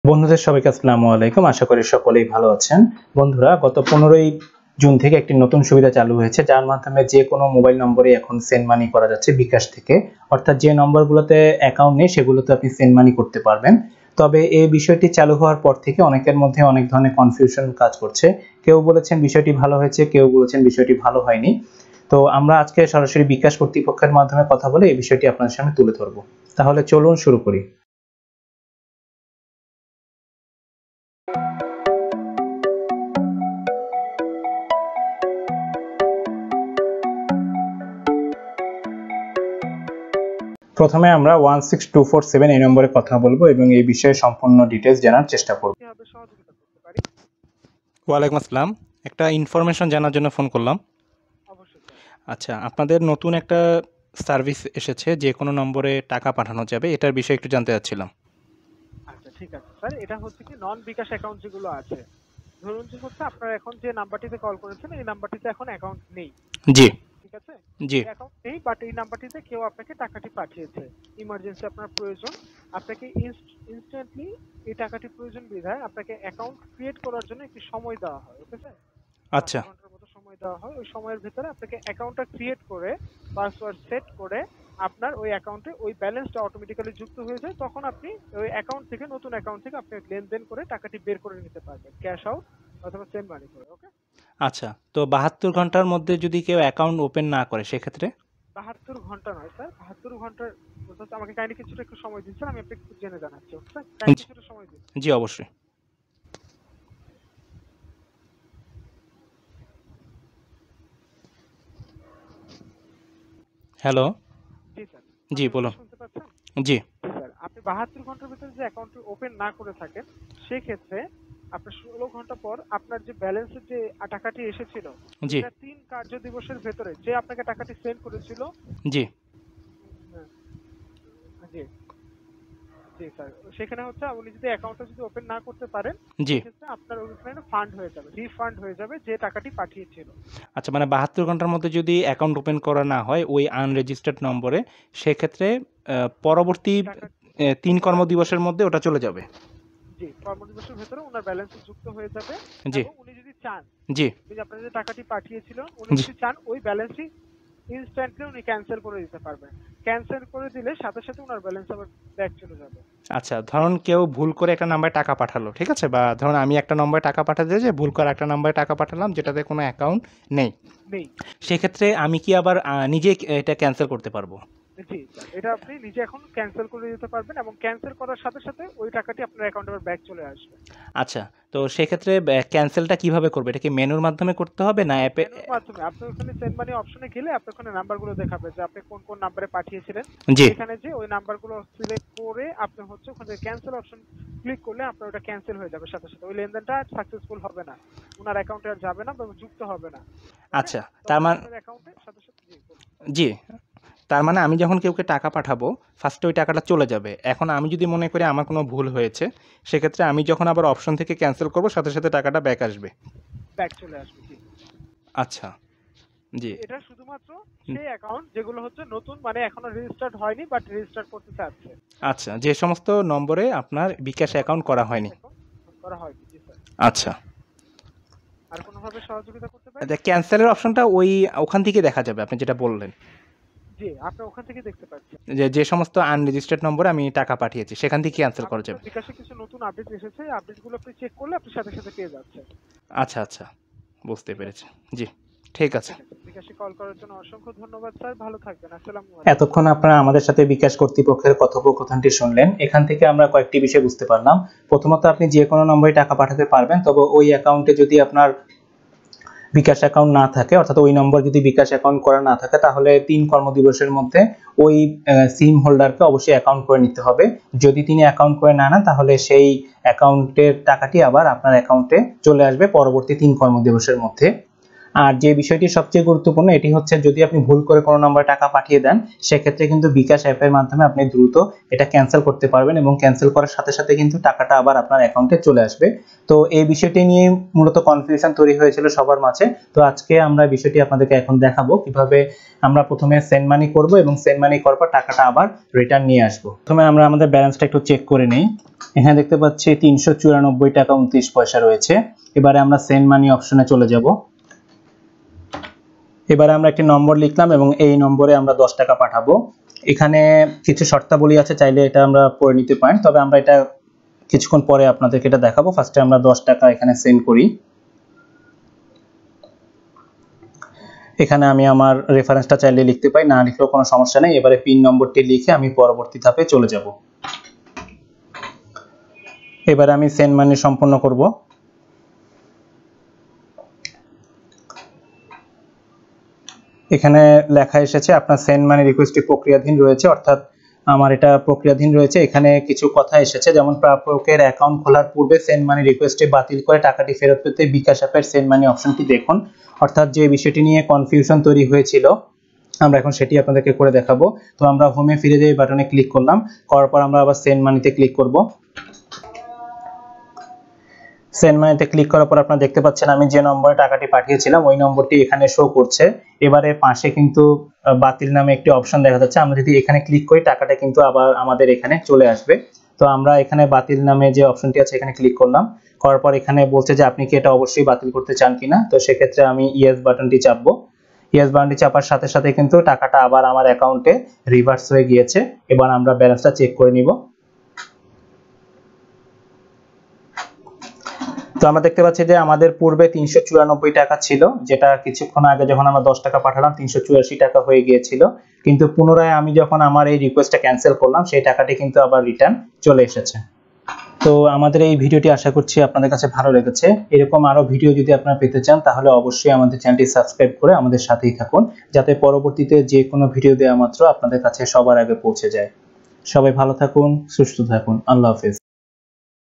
বন্ধুদের সবাইকে আসসালামু আলাইকুম। আশা করি সকলেই ভালো আছেন। বন্ধুরা, গত 15ই জুন থেকে একটি নতুন সুবিধা চালু হয়েছে, যার মাধ্যমে যে কোনো মোবাইল নম্বরে এখন সেন্ড মানি করা যাচ্ছে বিকাশ থেকে। অর্থাৎ যে নম্বরগুলোতে অ্যাকাউন্ট নেই সেগুলোতে আপনি সেন্ড মানি করতে পারবেন। তবে এই বিষয়টি চালু হওয়ার পর থেকে অনেকের মধ্যে অনেক ধরনের কনফিউশন কাজ করছে। কেউ বলেছেন বিষয়টি ভালো হয়েছে, কেউ বলেছেন বিষয়টি ভালো হয়নি। তো আমরা আজকে সরাসরি বিকাশ কর্তৃপক্ষের মাধ্যমে কথা বলে এই বিষয়টি আপনাদের সামনে তুলে ধরব। তাহলে চলুন শুরু করি। প্রথমে আমরা 16247 এই নম্বরে কথা বলবো এবং এই বিষয়ে সম্পূর্ণ ডিটেইলস জানার চেষ্টা করব। ওয়ালাইকুম আসসালাম, একটা ইনফরমেশন জানার জন্য ফোন করলাম। আচ্ছা, আপনাদের নতুন একটা সার্ভিস এসেছে, যে কোনো নম্বরে টাকা পাঠানো যাবে, এটার বিষয়ে একটু জানতে চাচ্ছিলাম। আচ্ছা, ঠিক আছে স্যার। এটা হচ্ছে কি নন বিকাশ অ্যাকাউন্ট যেগুলো আছে, ধরুন যে হচ্ছে আপনার এখন যে নাম্বারটিতে কল করেছেন এই নাম্বারটিতে এখন অ্যাকাউন্ট নেই। জি ঠিক আছে, জি অ্যাকাউন্ট নেই, বাট এই নাম্বারটিতে কেউ আপনাকে টাকাটি পাঠিয়েছে, ইমার্জেন্সি আপনার প্রয়োজন, আপনাকে ইনস্ট্যান্টলি এই টাকাটি প্রয়োজন বিধায় আপনাকে অ্যাকাউন্ট ক্রিয়েট করার জন্য একটি সময় দেওয়া হয়। ওকে স্যার, আচ্ছা ঘন্টার মতো সময় দেওয়া হয়। ওই সময়ের ভিতরে আপনাকে অ্যাকাউন্টটা ক্রিয়েট করে পাসওয়ার্ড সেট করে আপনার ওই অ্যাকাউন্টে ওই ব্যালেন্সটা অটোমেটিক্যালি যুক্ত হয়ে যায়। তখন আপনি ওই অ্যাকাউন্ট থেকে, নতুন অ্যাকাউন্ট থেকে আপনি লেনদেন করে টাকাটি বের করে নিতে পারবেন, ক্যাশ আউট অথবা সেন্ড মানি করে। ওকে, আচ্ছা, তো 72 ঘন্টার মধ্যে যদি কেউ অ্যাকাউন্ট ওপেন না করে সেক্ষেত্রে? 72 ঘন্টা নয় স্যার, 72 ঘন্টার বলতে আমাকে কাইন্ডলি কিছুটা একটু সময় দিন স্যার, আমি আপনাকে একটু জেনে জানাচ্ছি। ওকে স্যার, কাইন্ডলি কিছুটা সময় দিন। জি অবশ্যই। হ্যালো। জি স্যার, জি বলুন। শুনতে পাচ্ছেন? জি স্যার, আপনি 72 ঘন্টার ভিতরে যে অ্যাকাউন্টটি ওপেন না করে থাকেন সেক্ষেত্রে আপনার 16 ঘন্টা পর আপনার যে ব্যালেন্সের যে টাকাটি এসেছিল, জি এটা 3 কার্য দিবসের ভেতরে যে আপনাকে টাকাটি সেন্ড করেছিল। জি হ্যাঁ, জি জি স্যার, সেখানে হচ্ছে আপনি যদি অ্যাকাউন্টটা যদি ওপেন না করতে পারেন জি সেক্ষেত্রে আপনার ওইখানে ফান্ড হয়ে যাবে, রিফান্ড হয়ে যাবে যে টাকাটি পাঠিয়েছিল। আচ্ছা, মানে 72 ঘন্টার মধ্যে যদি অ্যাকাউন্ট ওপেন করা না হয় ওই আনরেজিস্টার্ড নম্বরে, সেক্ষেত্রে পরবর্তী টাকা 3 কর্মদিবসের মধ্যে ওটা চলে যাবে। জি, কর্মদিবসের ভেতরে ওনার ব্যালেন্সে যুক্ত হয়ে যাবে। জি এবং উনি যদি চান, জি উনি যে আপনার যে টাকাটি পাঠিয়েছিলেন, উনি জি যদি চান ওই ব্যালেন্সটি ইনস্ট্যান্টলি উনি ক্যান্সেল করে দিতে পারবেন। ক্যান্সেল করে দিলে সাথে সাথে ওনার ব্যালেন্স আবার ব্যাক চলে যাবে। আচ্ছা, ধরুন কেউ ভুল করে একটা নাম্বারে টাকা পাঠালো, ঠিক আছে, বা ধরুন আমি একটা নম্বরে টাকা পাঠাতে যে ভুল করে একটা নম্বরে টাকা পাঠালাম যেটাতে কোনো অ্যাকাউন্ট নেই, নেই। সেক্ষেত্রে আমি কি আবার নিজে এটা ক্যান্সেল করতে পারবো? জি স্যার, এটা আপনি নিজে এখন ক্যান্সেল করে দিতে পারবেন এবং ক্যান্সেল করার সাথে সাথে ওই টাকাটি আপনার অ্যাকাউন্টে আবার ব্যাক চলে আসবে। আচ্ছা, তো সেক্ষেত্রে ক্যান্সেলটা কিভাবে করবে? এটা কি মেনুর মাধ্যমে করতে হবে না অ্যাপে? মেনুর মাধ্যমে আপনি ওখানে সেন্ড মানি অপশনে গেলে আপনার ওখানে নাম্বারগুলো দেখাবে যে আপনি কোন কোন নাম্বারে পাঠিয়েছিলেন। জি এখানে যে ওই নাম্বারগুলো সিলেক্ট করে আপনি হচ্ছে ওখানে ক্যান্সেল অপশন ক্লিক করলে আপনার ওটা ক্যান্সেল হয়ে যাবে সাথে সাথে, ওই লেনদেনটা সাকসেসফুল হবে না, ওনার অ্যাকাউন্টে আর যাবে না বা যুক্ত হবে না। আচ্ছা, তার মানে আপনার অ্যাকাউন্টে সাথে সাথে জি, তার মানে আমি যখন কাউকে টাকা পাঠাবো ফার্স্টে ওই টাকাটা চলে যাবে। এখন আমি যদি মনে করি আমার কোনো ভুল হয়েছে, সেক্ষেত্রে আমি যখন আবার অপশন থেকে ক্যান্সেল করব সাথে সাথে টাকাটা ব্যাক আসবে। ব্যাক চলে আসবে। জি, আচ্ছা। জি এটা শুধুমাত্র সেই অ্যাকাউন্ট যেগুলো হচ্ছে নতুন, মানে এখনো রেজিস্টার্ড হয়নি বাট রেজিস্টার করতে চাচ্ছে। আচ্ছা, যে সমস্ত নম্বরে আপনার বিকাশ অ্যাকাউন্ট করা হয়নি। করা হয়নি। জি স্যার, আচ্ছা, আর কোনোভাবে সহযোগিতা করতে পারি? ক্যান্সেলের অপশনটা ওখান থেকে দেখা যাবে আপনি যেটা বললেন, জি, আপনি ওখান থেকে দেখতে পাচ্ছেন। যে সমস্ত আনরেজিস্টার্ড নম্বরে আমি টাকা পাঠিয়েছি সেখান থেকে ক্যান্সেল করা যাবে। বিকাশে কিছু নতুন আপডেট এসেছে, আপডেটগুলো আপনি চেক করলে আপনি সাথে সাথে পেয়ে যাচ্ছেন। আচ্ছা আচ্ছা, বুঝতে পেরেছি। জি, ঠিক আছে। বিকাশে কল করার জন্য অসংখ্য ধন্যবাদ স্যার, ভালো থাকবেন। আসসালামু আলাইকুম। এতক্ষণ আপনারা আমাদের সাথে বিকাশ কর্তৃপক্ষের কথোপকথনটি শুনলেন। এখান থেকে আমরা কয়েকটি বিষয় বুঝতে পারলাম। প্রথমত, আপনি যে কোনো নম্বরে টাকা পাঠাতে পারবেন, তবে ওই অ্যাকাউন্টে যদি আপনার বিকাশ অ্যাকাউন্ট না থাকে, অর্থাৎ ওই নম্বর যদি বিকাশ অ্যাকাউন্ট করা না থাকে, তাহলে 3 কর্মদিবসের মধ্যে ওই সিম হোল্ডারকে অবশ্যই অ্যাকাউন্ট করে নিতে হবে। যদি তিনি অ্যাকাউন্ট করে না নেন, তাহলে সেই অ্যাকাউন্টের টাকাটি আবার আপনার অ্যাকাউন্টে চলে আসবে পরবর্তী 3 কর্মদিবসের মধ্যে। আর যে বিষয়টি সবচেয়ে গুরুত্বপূর্ণ এটি হচ্ছে যদি আপনি ভুল করে কোনো নম্বরে টাকা পাঠিয়ে দেন সেক্ষেত্রে কিন্তু বিকাশ অ্যাপের মাধ্যমে আপনি দ্রুত এটা ক্যান্সেল করতে পারবেন এবং ক্যান্সেল করার সাথে সাথে কিন্তু টাকাটা আবার আপনার অ্যাকাউন্টে চলে আসবে। তো এই বিষয়টি নিয়ে মূলত কনফিউশন তৈরি হয়েছিল সবার মাঝে। তো আজকে আমরা বিষয়টি আপনাদেরকে এখন দেখাবো কিভাবে আমরা প্রথমে সেন্ড মানি করব এবং সেন্ড মানি করার পর টাকাটা আবার রিটার্ন নিয়ে আসবো। প্রথমে আমরা আমাদের ব্যালেন্সটা একটু চেক করে নিই। এখানে দেখতে পাচ্ছি 394 টাকা 29 পয়সা রয়েছে। এবারে আমরা সেন্ড মানি অপশনে চলে যাব। এবারে আমরা একটি নম্বর লিখলাম এবং এই নম্বরে আমরা 10 টাকা পাঠাবো। এখানে কিছু শর্তাবলী আছে, চাইলে এটা আমরা পড়ে নিতে পারেন, তবে আমরা এটা কিছুক্ষণ পরে আপনাদেরকে এটা দেখাবো। ফার্স্টে আমরা 10 টাকা এখানে সেন্ড করি। এখানে আমি আমার রেফারেন্সটা চাইলে লিখতে পাই, না লিখলেও কোনো সমস্যা নেই। এবারে পিন নম্বরটি লিখে আমি পরবর্তী ধাপে চলে যাব। এবারে আমি সেন্ড মানি সম্পন্ন করব। এখানে লেখা এসেছে আপনার সেন্ড মানি রিকোয়েস্টটি প্রক্রিয়াধীন রয়েছে, অর্থাৎ আমার এটা প্রক্রিয়াধীন রয়েছে। এখানে কিছু কথা এসেছে, যেমন প্রাপকের অ্যাকাউন্ট খোলার পূর্বে সেন্ড মানি রিকোয়েস্টটি বাতিল করে টাকাটি ফেরত পেতে বিকাশ অ্যাপের সেন্ড মানি অপশনটি দেখুন। অর্থাৎ যে বিষয়টি নিয়ে কনফিউশন তৈরি হয়েছিল আমরা এখন সেটি আপনাদেরকে করে দেখাবো। তো আমরা হোমে ফিরে যাই বাটনে ক্লিক করলাম, করার পর আমরা আবার সেন্ড মানিতে ক্লিক করব। সেন্ড মানিতে ক্লিক করার পর আপনারা দেখতে পাচ্ছেন আমি যে নম্বরে টাকাটি পাঠিয়েছিলাম ওই নম্বরটি এখানে শো করছে। এবারে পাশে কিন্তু বাতিল নামে একটি অপশন দেখা যাচ্ছে, আমরা যদি এখানে ক্লিক করি টাকাটা কিন্তু আবার আমাদের এখানে চলে আসবে। তো আমরা এখানে বাতিল নামে যে অপশনটি আছে এখানে ক্লিক করলাম, করার পর এখানে বলছে যে আপনি কি এটা অবশ্যই বাতিল করতে চান কিনা। তো সেক্ষেত্রে আমি ইয়েস বাটনটি চাপবো। ইয়েস বাটনটি চাপার সাথে সাথে কিন্তু টাকাটা আবার আমার অ্যাকাউন্টে রিভার্স হয়ে গিয়েছে। এবার আমরা ব্যালেন্সটা চেক করে নিব। তো আমরা দেখতে পাচ্ছি যে আমাদের পূর্বে 394 টাকা ছিল, যেটা কিছুক্ষণ আগে যখন আমরা 10 টাকা পাঠালাম 384 টাকা হয়ে গিয়েছিল। কিন্তু পুনরায় আমি যখন আমার এই রিকোয়েস্টটা ক্যান্সেল করলাম সেই টাকাটি কিন্তু আবার রিটার্ন চলে এসেছে। তো আমাদের এই ভিডিওটি আশা করছি আপনাদের কাছে ভালো লেগেছে। এরকম আরো ভিডিও যদি আপনারা পেতে চান তাহলে অবশ্যই আমাদের চ্যানেলটি সাবস্ক্রাইব করে আমাদের সাথেই থাকুন, যাতে পরবর্তীতে যে কোনো ভিডিও দেওয়া মাত্র আপনাদের কাছে সবার আগে পৌঁছে যায়। সবাই ভালো থাকুন, সুস্থ থাকুন। আল্লাহ হাফেজ।